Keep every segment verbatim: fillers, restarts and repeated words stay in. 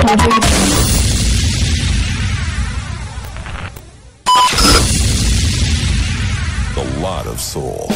A lot of soul.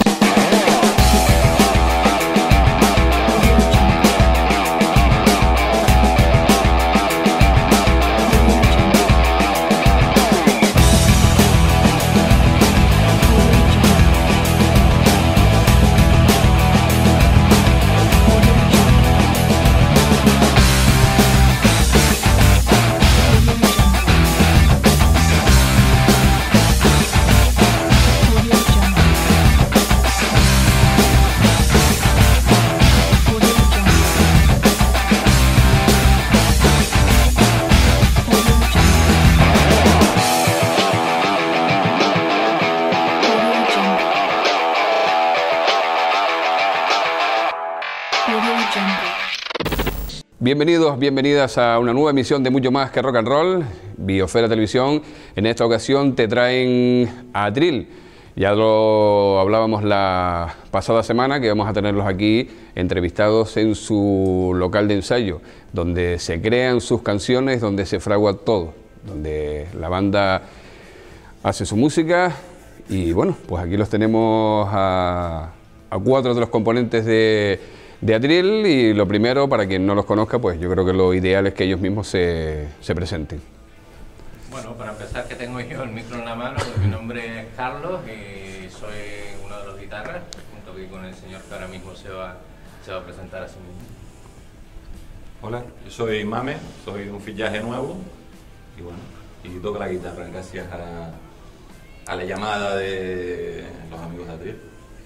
Bienvenidos, bienvenidas a una nueva emisión de Mucho Más que Rock and Roll, Biosfera Televisión. En esta ocasión te traen a Atril. Ya lo hablábamos la pasada semana, que vamos a tenerlos aquí entrevistados en su local de ensayo, donde se crean sus canciones, donde se fragua todo, donde la banda hace su música. Y bueno, pues aquí los tenemos a, a cuatro de los componentes de... de Atril, y lo primero, para quien no los conozca, pues yo creo que lo ideal es que ellos mismos se, se presenten. Bueno, para empezar, que tengo yo el micro en la mano, pues mi nombre es Carlos y soy uno de los guitarras, junto aquí con el señor que ahora mismo se va, se va a presentar a sí mismo. Hola, yo soy Mame, soy un fichaje nuevo y bueno, y toco la guitarra gracias a, a la llamada de los amigos de Atril.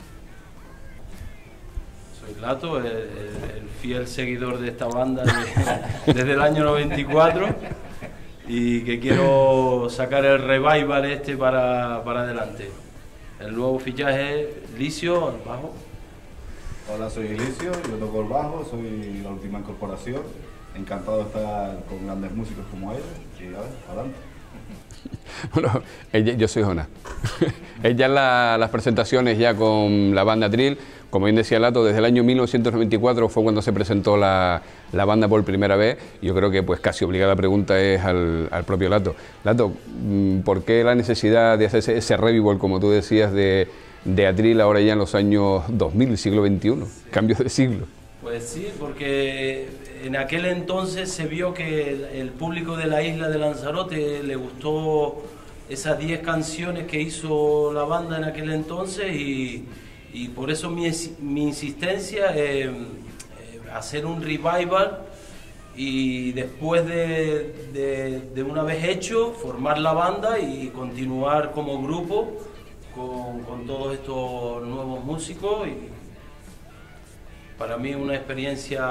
Soy Lato, el, el, el fiel seguidor de esta banda de, desde el año noventa y cuatro, y que quiero sacar el revival este para, para adelante. El nuevo fichaje es Licio, al bajo. Hola, soy Licio, yo toco el bajo, soy la última incorporación. Encantado de estar con grandes músicos como ellos y a ver, adelante. Bueno, ella, yo soy Jonás. Ella la, las presentaciones ya con la banda Atril, como bien decía Lato, desde el año mil novecientos noventa y cuatro fue cuando se presentó la, la banda por primera vez. Yo creo que pues casi obligada pregunta es al, al propio Lato. Lato, ¿por qué la necesidad de hacer ese, ese revival, como tú decías, de, de Atril ahora ya en los años dos mil, siglo veintiuno? Sí. Cambios de siglo. Pues sí, porque en aquel entonces se vio que el, el público de la isla de Lanzarote le gustó esas diez canciones que hizo la banda en aquel entonces, y, y por eso mi, mi insistencia es eh, hacer un revival y después de, de, de una vez hecho, formar la banda y continuar como grupo con, con todos estos nuevos músicos. Y para mí una experiencia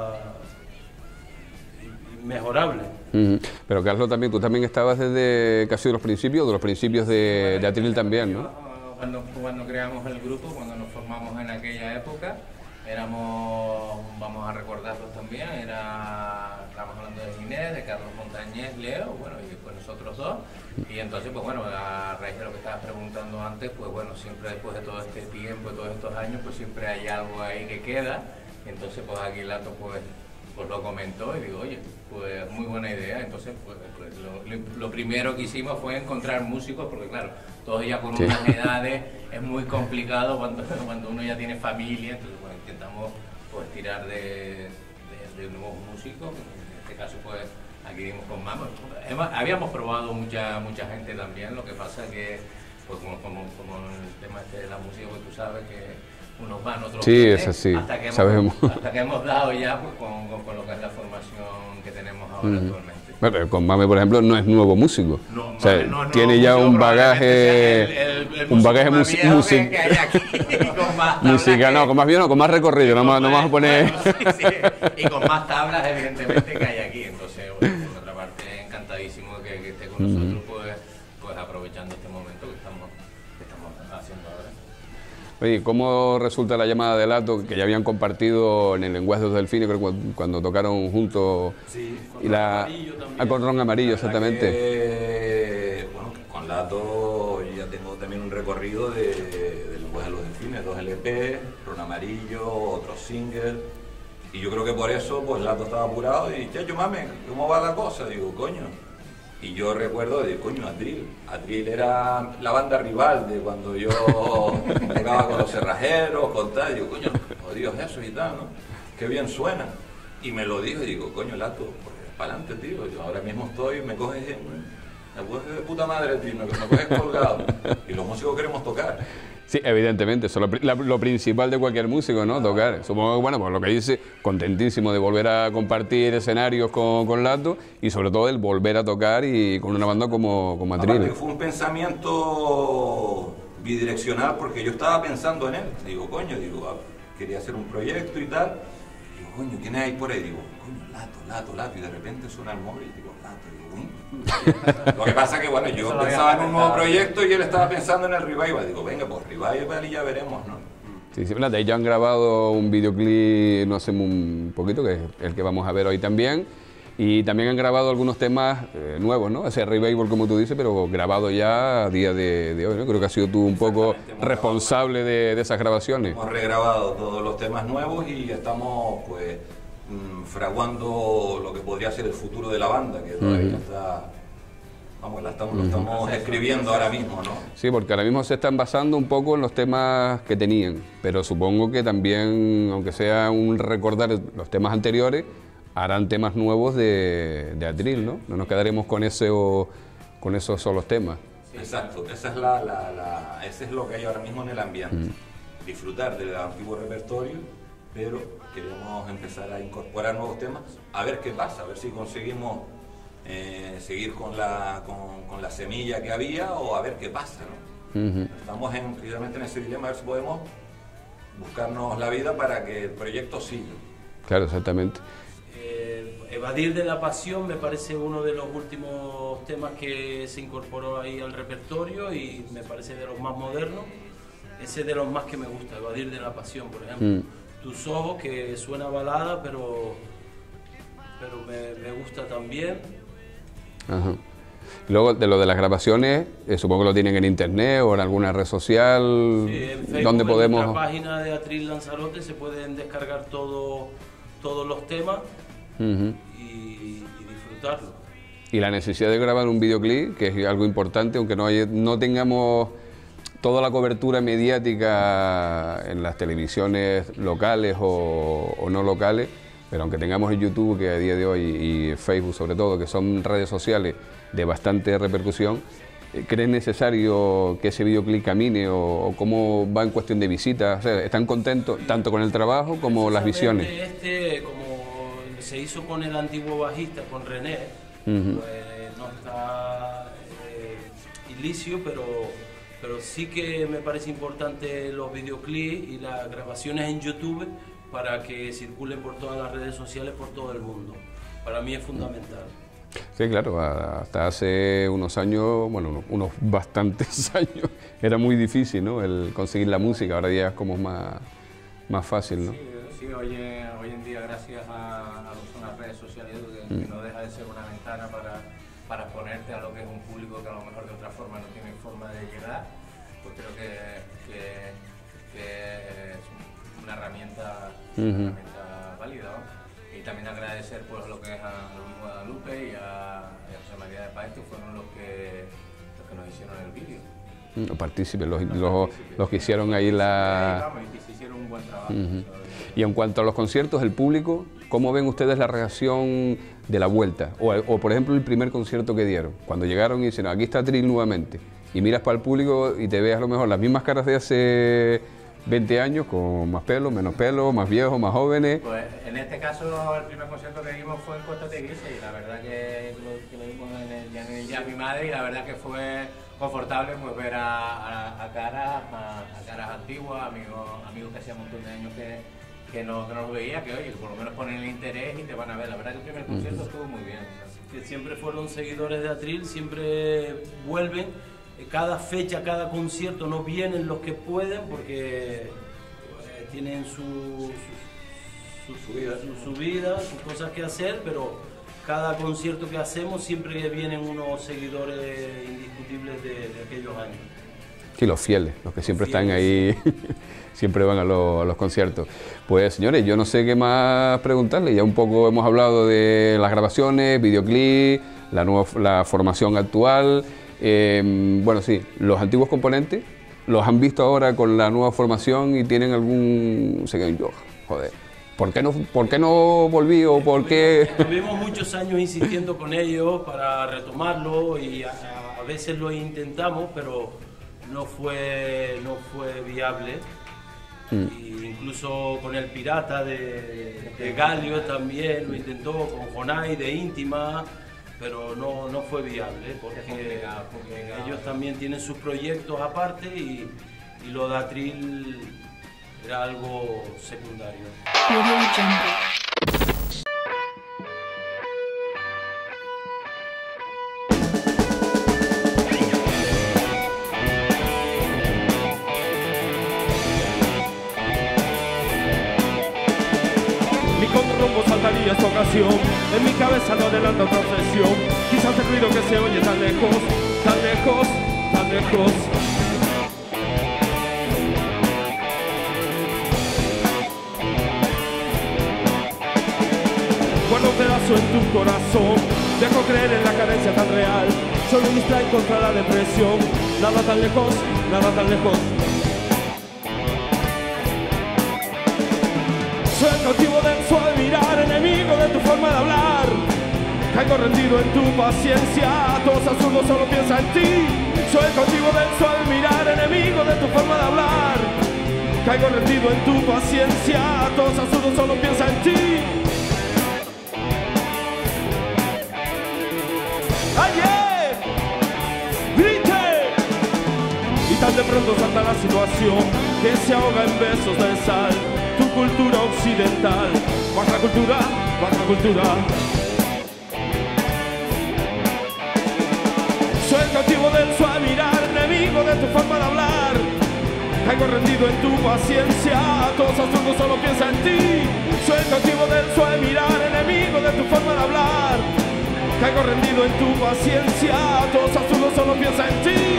mejorable. Uh-huh. Pero Carlos, también tú también estabas desde casi de los principios, de los principios de, de Atril también, ¿no? Cuando, cuando creamos el grupo, cuando nos formamos en aquella época, éramos, vamos a recordarlos también, era, estábamos hablando de Ginés, de Carlos Montañés, Leo, bueno, y después nosotros dos. Y entonces, pues bueno, a raíz de lo que estabas preguntando antes, pues bueno, siempre después de todo este tiempo, todos estos años, pues siempre hay algo ahí que queda. Y entonces, pues aquí Lato, pues, pues lo comentó y digo, oye, pues muy buena idea. Entonces, pues, pues lo, lo primero que hicimos fue encontrar músicos, porque claro, todos ya con unas sí. edades es muy complicado cuando, cuando uno ya tiene familia. Entonces, pues intentamos pues tirar de, de, de nuevos músicos. En este caso, pues aquí dimos con Mame. Habíamos probado mucha mucha gente también, lo que pasa es que, pues como, como, como el tema este de la música, pues tú sabes que unos van, otros sí, vienen, es así, hasta que hemos, sabemos. hasta que hemos dado ya pues, con, con, con lo que es la formación que tenemos ahora mm. actualmente. Bueno, con Mame, por ejemplo, no es nuevo músico. No, o sea, Mame no es tiene nuevo ya músico, un bagaje, el, el, el un bagaje musical, music, musical, no, con más bien, no, con más recorrido, no, más, no vamos a poner. Bueno, sí, sí. Y con más tablas, evidentemente, que hay aquí. Entonces, bueno, por otra parte, encantadísimo que, que esté con mm. nosotros, pues, pues aprovechando este momento que estamos, que estamos haciendo ahora. Oye, ¿cómo resulta la llamada de Lato, que ya habían compartido en el Lenguaje de los Delfines, creo, cuando, cuando tocaron juntos? Sí, con y la, también. Ah, con Ron Amarillo, exactamente. Que, bueno, con Lato ya tengo también un recorrido de, del Lenguaje de los Delfines, dos L P, Ron Amarillo, otro single, Y yo creo que por eso, pues Lato estaba apurado y, chacho, mame, ¿cómo va la cosa? Digo, coño. Y yo recuerdo de, coño, Atril. Atril era la banda rival de cuando yo tocaba con los cerrajeros, con tal. Digo, coño, jodidos eso y tal, ¿no? Qué bien suena. Y me lo dijo y digo, coño, Lato, pues para adelante, tío. Yo ahora mismo estoy, me coges, me coges de puta madre, tío, me, me coges colgado. Y los músicos queremos tocar. Sí, evidentemente, eso es lo, la, lo principal de cualquier músico, ¿no? Tocar. Supongo que, bueno, pues lo que dice, contentísimo de volver a compartir escenarios con, con Lato y sobre todo el volver a tocar y con una banda como, como Atril. Aparte que fue un pensamiento bidireccional porque yo estaba pensando en él. Digo, coño, digo, quería hacer un proyecto y tal. Digo, coño, ¿quién hay por ahí? Digo, coño, Lato, Lato, Lato. Y de repente suena el móvil y digo, Lato. Lo que pasa es que, bueno, yo pensaba en un nuevo proyecto y él estaba pensando en el revival. Digo, venga, pues revival y ya veremos, ¿no? Sí, sí, de ya han grabado un videoclip no hace un poquito, que es el que vamos a ver hoy también. Y también han grabado algunos temas eh, nuevos, ¿no? Ese revival, como tú dices, pero grabado ya a día de, de hoy, ¿no? Creo que has sido tú un poco responsable de, de esas grabaciones. Hemos regrabado todos los temas nuevos y estamos, pues, fraguando lo que podría ser el futuro de la banda, que todavía uh-huh. está, vamos, la estamos, uh-huh. lo estamos escribiendo ahora mismo, ¿no? Sí, porque ahora mismo se están basando un poco en los temas que tenían, pero supongo que también, aunque sea un recordar los temas anteriores, harán temas nuevos de, de Atril, ¿no? No nos quedaremos con ese o, con esos solos temas. Exacto, esa es la, la, la, ese es lo que hay ahora mismo en el ambiente. Uh-huh. Disfrutar del antiguo repertorio, pero queremos empezar a incorporar nuevos temas, a ver qué pasa, a ver si conseguimos eh, seguir con la, con, con la semilla que había o a ver qué pasa, ¿no? Uh-huh. Estamos en, precisamente en ese dilema, a ver si podemos buscarnos la vida para que el proyecto siga. Claro, exactamente. Eh, Evadir de la Pasión me parece uno de los últimos temas que se incorporó ahí al repertorio y me parece de los más modernos. Ese es de los más que me gusta, Evadir de la Pasión, por ejemplo. Mm. Tus ojos, que suena balada, pero, pero me, me gusta también. Ajá. Luego, de lo de las grabaciones, eh, supongo que lo tienen en internet o en alguna red social. Sí, en Facebook, donde podemos... en nuestra página de Atril Lanzarote se pueden descargar todo, todos los temas uh-huh. y, y disfrutarlo. Y la necesidad de grabar un videoclip, que es algo importante, aunque no, hay, no tengamos toda la cobertura mediática en las televisiones locales o, o no locales, pero aunque tengamos el YouTube, que a día de hoy, y Facebook sobre todo, que son redes sociales de bastante repercusión, ¿crees necesario que ese videoclip camine o, o cómo va en cuestión de visitas? O sea, ¿están contentos tanto con el trabajo como las visiones? Este, como se hizo con el antiguo bajista, con René, uh-huh. pues no está eh, ilicio, pero... pero sí que me parece importante los videoclips y las grabaciones en YouTube para que circulen por todas las redes sociales, por todo el mundo. Para mí es fundamental. Sí, claro, hasta hace unos años, bueno, unos bastantes años, era muy difícil, ¿no?, el conseguir la música, ahora ya es como más, más fácil, ¿no? Sí, sí hoy, hoy en día, gracias a, a las redes sociales, que, mm. que no deja de ser una ventana para... para exponerte a lo que es un público que a lo mejor de otra forma no tiene forma de llegar, pues creo que, que, que es una herramienta, uh-huh. una herramienta válida, ¿no? Y también agradecer pues lo que es a Luis Guadalupe y a, y a José María de Paz, que fueron los que, los que nos hicieron el vídeo. Los partícipes, los, los, los que hicieron ahí la... Sí, y se hicieron un buen trabajo. Uh-huh. Y en cuanto a los conciertos, el público, ¿cómo ven ustedes la reacción de la vuelta? O, o por ejemplo, el primer concierto que dieron, cuando llegaron y dicen, aquí está Atril nuevamente, y miras para el público y te ves a lo mejor las mismas caras de hace veinte años, con más pelo, menos pelo, más viejos, más jóvenes. Pues en este caso, el primer concierto que dimos fue en Costa Teguise, y la verdad que lo, que lo dimos en el, en el Jazz Mi Madre, y la verdad que fue confortable pues ver a, a, a caras a, a caras antiguas, amigos, amigos que hacía un montón de años que, que, no, que no los veía, que oye, por lo menos ponen el interés y te van a ver. La verdad que el primer concierto estuvo muy bien. Que siempre fueron seguidores de Atril, siempre vuelven, cada fecha, cada concierto, no vienen los que pueden porque eh, tienen su, su, su, su, vida. su, su vida, sus cosas que hacer, pero cada concierto que hacemos siempre vienen unos seguidores indiscutibles de, de aquellos años. Sí, los fieles, los que siempre están ahí, siempre van a, lo, a los conciertos. Pues señores, yo no sé qué más preguntarle, ya un poco hemos hablado de las grabaciones, videoclip, la, nueva, la formación actual, eh, bueno sí, los antiguos componentes, los han visto ahora con la nueva formación y tienen algún... sé que yo, joder, ¿por qué no, por qué no volví o por qué...? Estuvimos muchos años insistiendo con ellos para retomarlo y a, a veces lo intentamos, pero no fue, no fue viable. Mm. Y incluso con el Pirata de, de Galio también lo intentó, con Jonay de Íntima, pero no, no fue viable porque ellos también tienen sus proyectos aparte y, y lo de Atril era algo secundario. Saltaría esta ocasión, en mi cabeza no adelanta otra obsesión. Quizás el ruido que se oye tan lejos, tan lejos, tan lejos. Guarda un pedazo en tu corazón, dejo creer en la carencia tan real. Solo distrae contra la depresión, nada tan lejos, nada tan lejos. Soy el cautivo del suave mirar, enemigo de tu forma de hablar. Caigo rendido en tu paciencia, todos absurdos solo piensan en ti. Soy el cautivo del suave mirar, enemigo de tu forma de hablar. Caigo rendido en tu paciencia, todos absurdos solo piensan en ti. ¡Ayer! ¡Grite! Y tan de pronto salta la situación que se ahoga en besos de sal. Tu cultura occidental, baja cultura, baja cultura. Soy el cautivo del suave mirar, enemigo de tu forma de hablar. Caigo rendido en tu paciencia, todos absurdos solo piensan en ti. Soy el cautivo del suave mirar, enemigo de tu forma de hablar. Caigo rendido en tu paciencia, todos absurdos solo piensan en ti.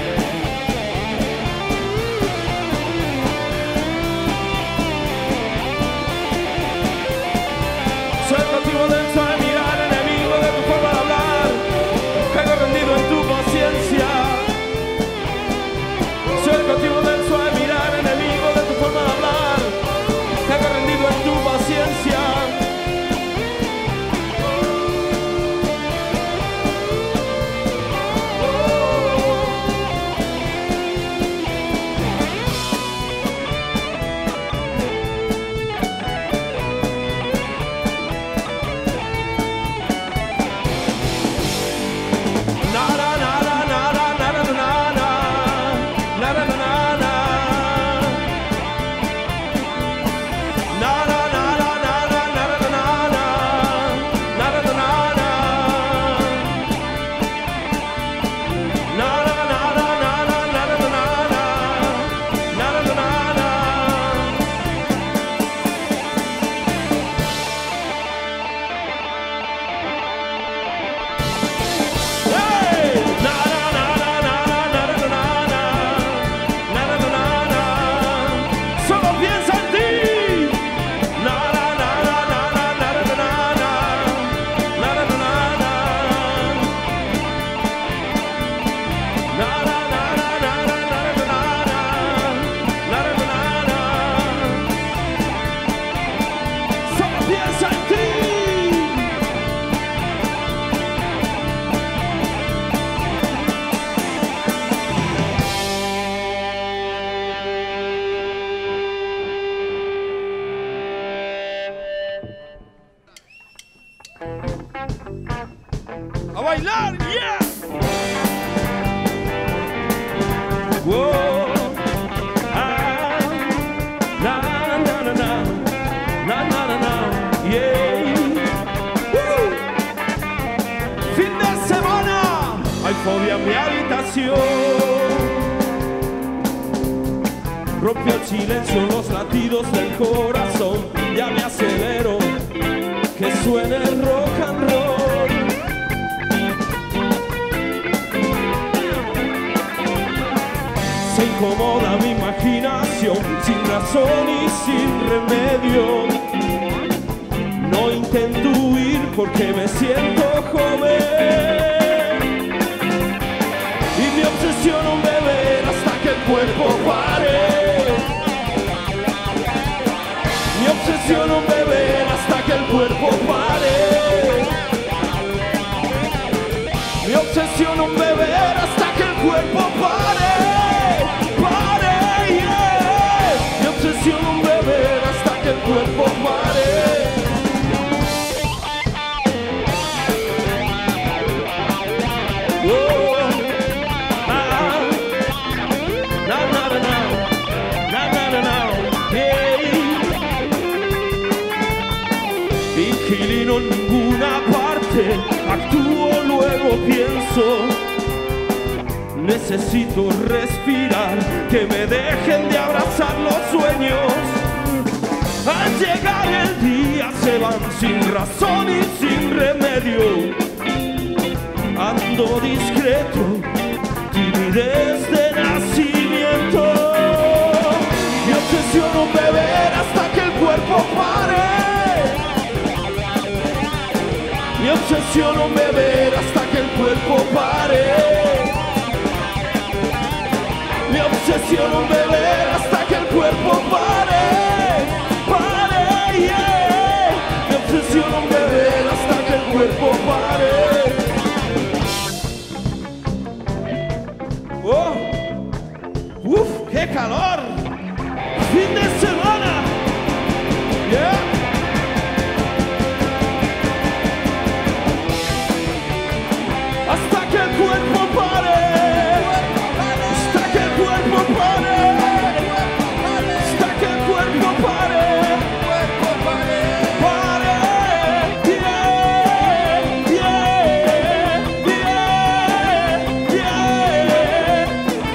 Soy el cautivo del suave mirar, enemigo de tu forma de hablar. Caigo rendido en tu paciencia. Soy el cautivo del suave mirar, enemigo de tu forma de hablar. Caigo rendido en tu paciencia. ¡A bailar! ¡Yeah! Whoa, ah, na, na, na, na, na, na, na, na, yeah. Woo. Fin de semana, hay fobia en mi habitación. Rompió el silencio los latidos del corazón. Ya me acelero, que suene el rock and roll. razón y sin remedio. No intento huir porque me siento joven. Y me obsesiono en beber hasta que el cuerpo pare. Me obsesiono en beber hasta que el cuerpo pare. Me obsesiono en beber hasta que el cuerpo pare. Pare, yeah. Me obsesiono en beber hasta que el cuerpo pare. Inquilino en ninguna parte, actúo, luego pienso. Necesito respirar, que me dejen de abrazar los sueños. Al llegar el día se van sin razón y sin remedio. Ando discreto, timidez de nacimiento. Me obsesiono en beber hasta que el cuerpo pare. Me obsesiono en beber hasta que el cuerpo pare. Me obsesiono en beber hasta que el cuerpo pare. Pare, yeah. Me obsesiono en beber hasta que el cuerpo pare. ¡Oh! ¡Uf! ¡Qué calor! ¡Fin de semana! ¡Yeah! Hasta que el cuerpo pare. Hasta que el cuerpo pare. Hasta que el cuerpo pare. Pare. Yeah, yeah, yeah, yeah.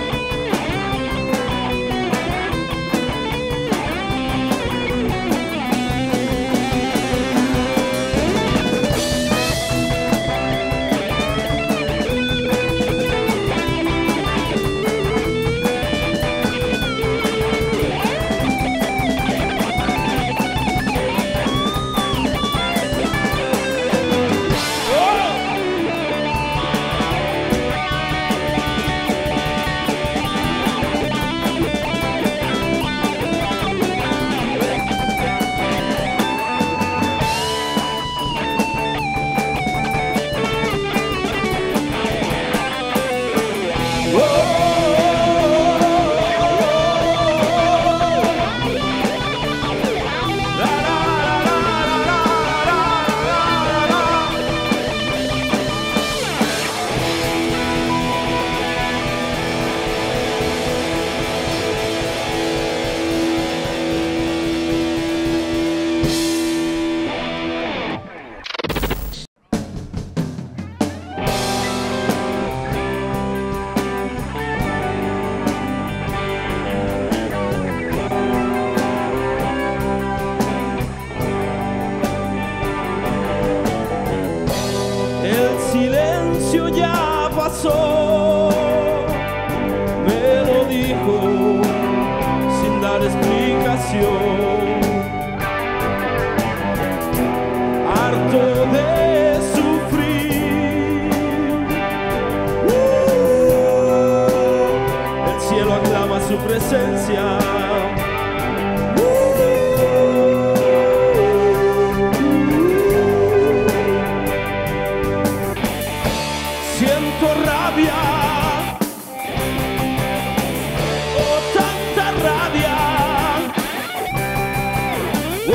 El silencio ya pasó, me lo dijo sin dar explicación. Harto de sufrir, uh, el cielo aclama su presencia. Siento rabia, oh tanta rabia, oh,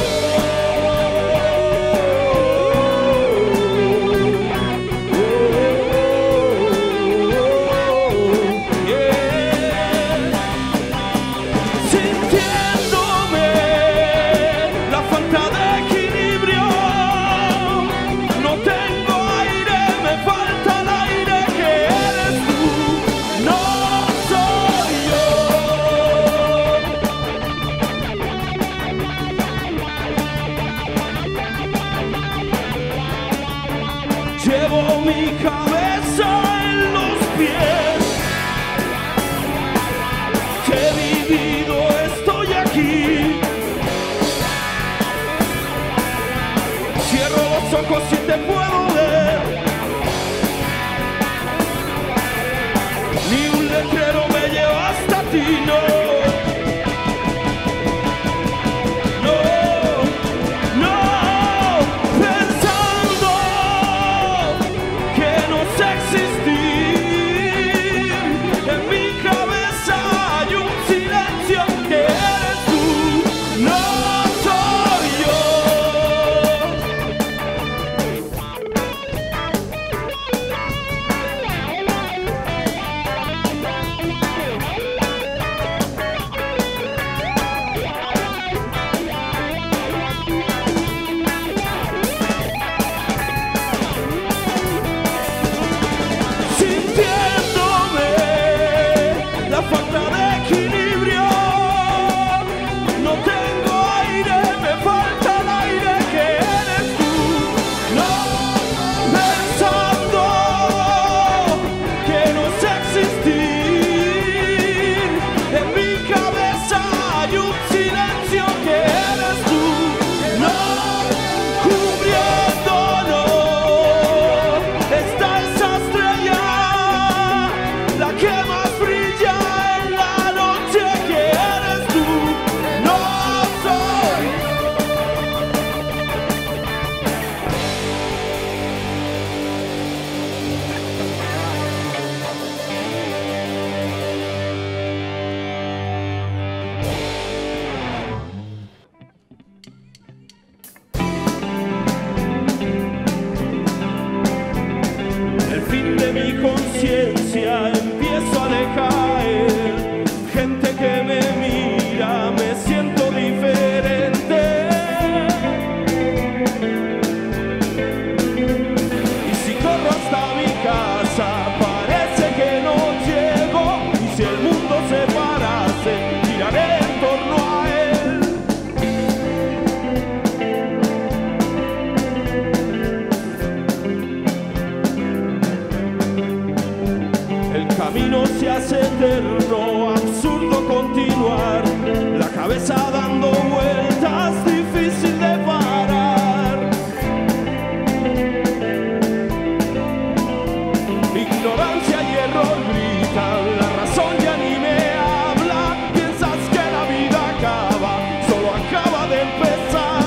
oh, oh, yeah. Sintiéndome la falta de equilibrio, no tengo aire, me falta el aire que eres tú, no soy yo. Llevo mi cabeza en los pies, que he vivido, estoy aquí. ojos y te puedo ver. Ni un letrero me lleva hasta ti, no. Empiezo a decaer, gente que me mira, me siento diferente. Y si corro hasta mi casa, parece que no llego. Y si el mundo se parase, giraré en torno a él. El camino se hace eterno, absurdo continuar, la cabeza dando vueltas, difícil de parar. Ignorancia y error gritan, la razón ya ni me habla. Piensas que la vida acaba, solo acaba de empezar.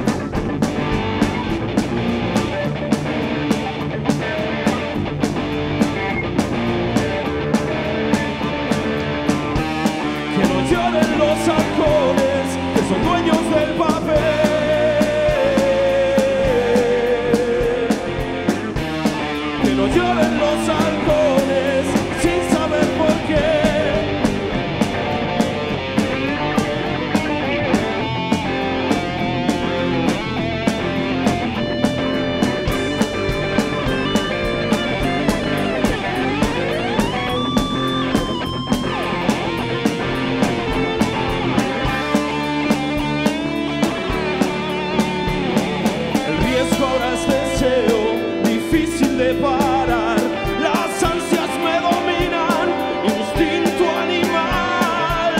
Lloren los halcones, que son dueños del papel. Que no lloren los halcones, sin saber por qué. Difícil de parar, las ansias me dominan, instinto animal.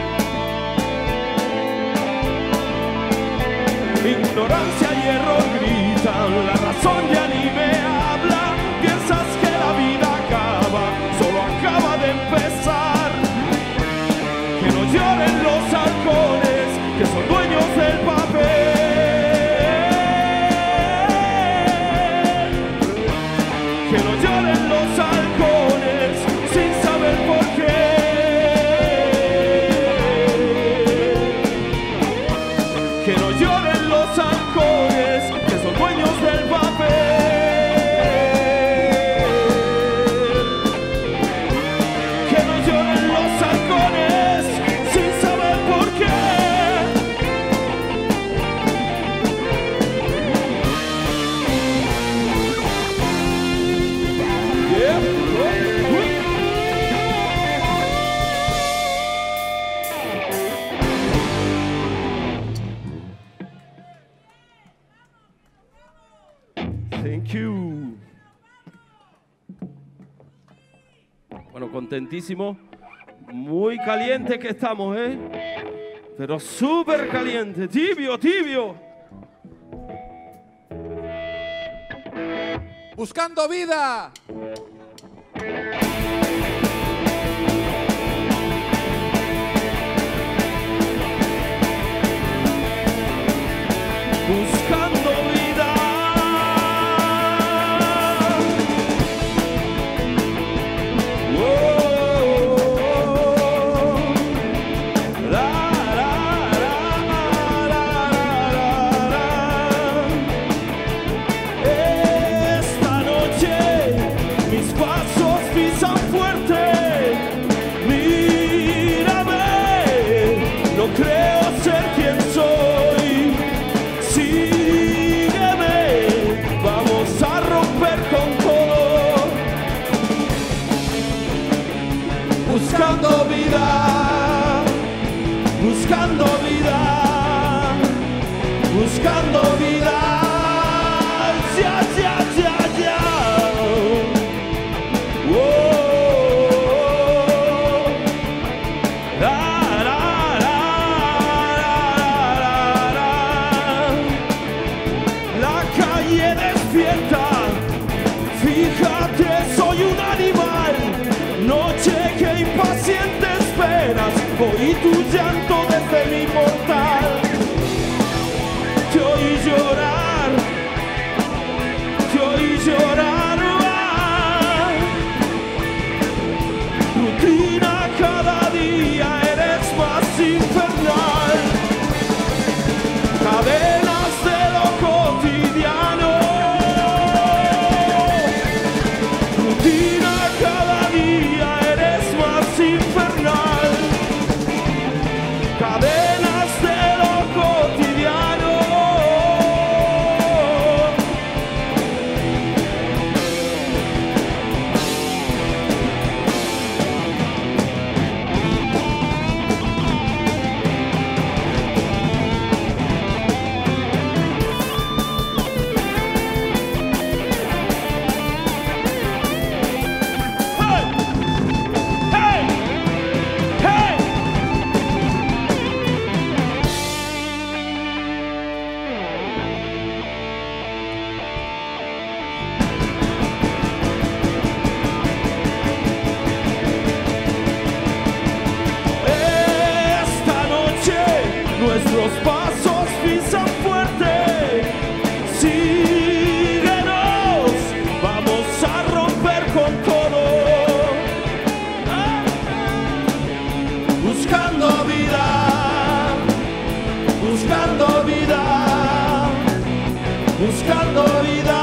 Ignorancia y error gritan, la razón ya ni me habla. Piensas que la vida acaba, solo acaba de empezar. Que no lloren los halcones, que son dueños del papel. Que no lloren los halcones, sin saber por qué. Que no lloren los halcones, que son dueños del papel. Que no lloren los halcones, sin saber por qué. Thank you. Bueno, contentísimo. Muy caliente que estamos, ¿eh? Pero súper caliente. Tibio, tibio. Buscando vida. Buscando vida. Oh, la, la, la, la, la, la. Esta noche mis pasos pisan fuerte. Mírame, no creo ser quien soy. Sígueme, vamos a romper con todo. Buscando vida, buscando vida, buscando vida. Ya, ya, ya, ya. Oh, la, la, la, la, la, la. La calle despierta, fíjate, soy un animal. Noche que impaciente esperas, oí tu llanto de fe inmortal. Te oí llorar, te oí llorar. ah. Rutina cada día, eres más infernal. Cadenas de lo cotidiano. Rutina cada día, eres más infernal. Cadenas de lo cotidiano. Hey! Hey! Hey! Esta noche nuestros pasos pisan fuerte. Síguenos, vamos a romper con todo. Buscando vida, buscando vida, buscando vida.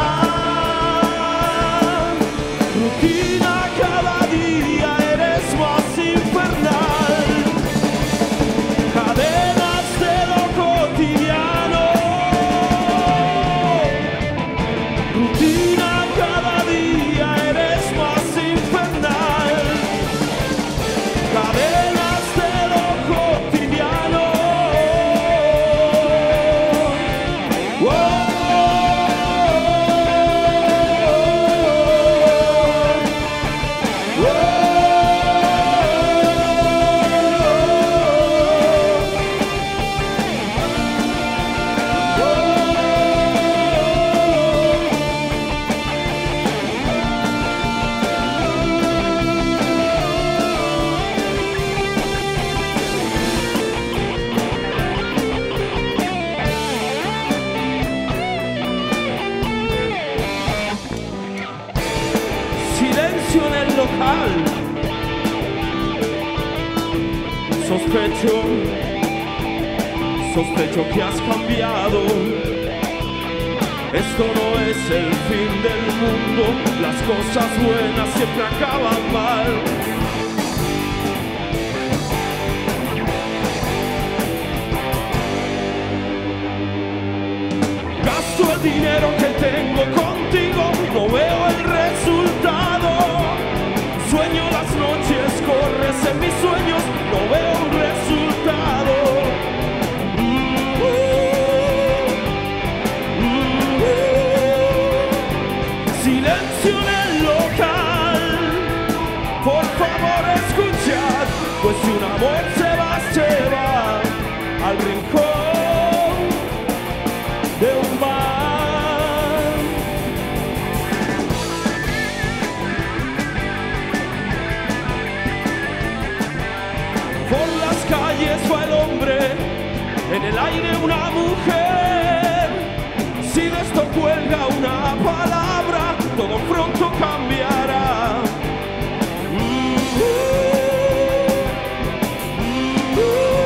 Rutina cada día, eres más infernal. Cadenas de lo cotidiano. Rutina cada día, eres más infernal. Cadenas de lo cotidiano. Oh. Silencio en el local. Sospecho, sospecho que has cambiado. Esto no es el fin del mundo. Las cosas buenas siempre acaban mal. Gasto el dinero que tengo contigo, no veo el resultado. Sueño las noches, corres en mis sueños, no veo un resultado. Mm, oh, mm, oh. Silencio en el local, por favor escuchad, pues si un amor se va, se va al rincón de un bar. en el aire una mujer. Si de esto cuelga una palabra, todo pronto cambiará. Mm, uh, mm,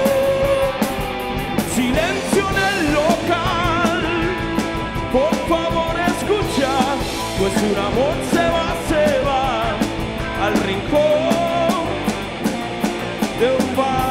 uh. Silencio en el local, por favor escucha, pues un amor se va, se va al rincón de un bar.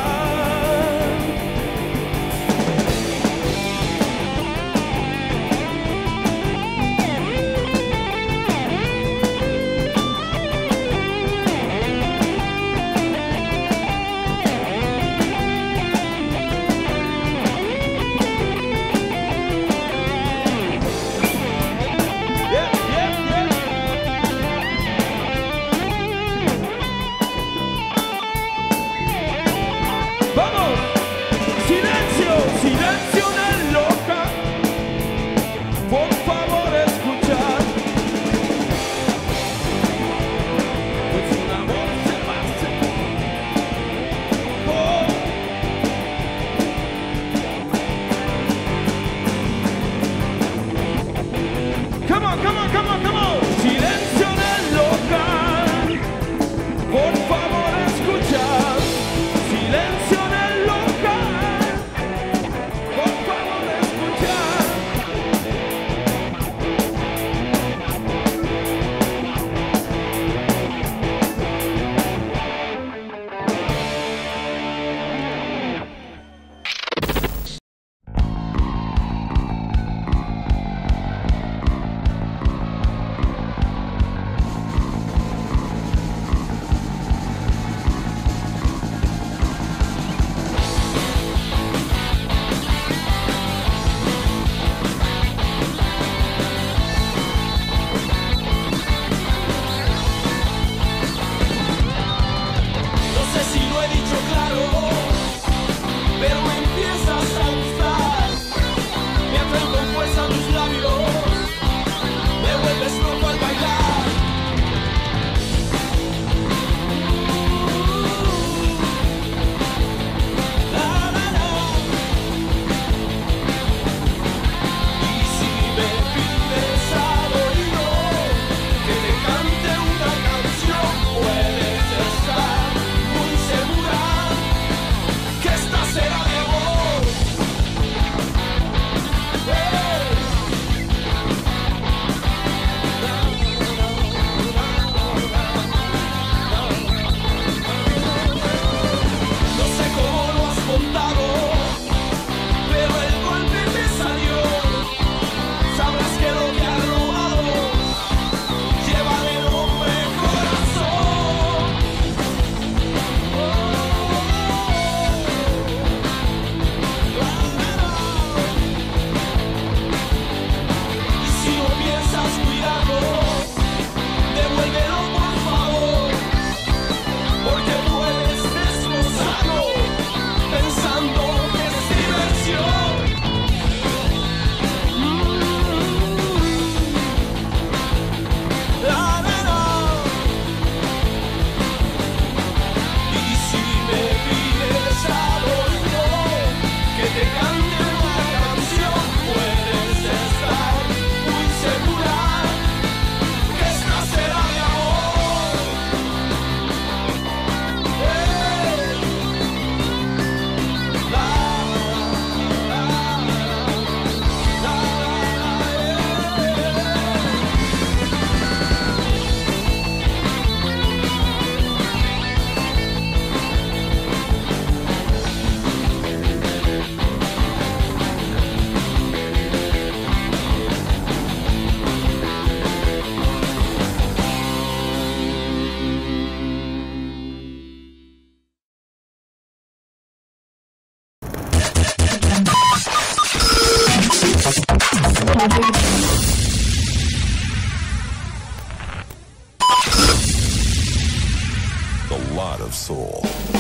A lot of soul.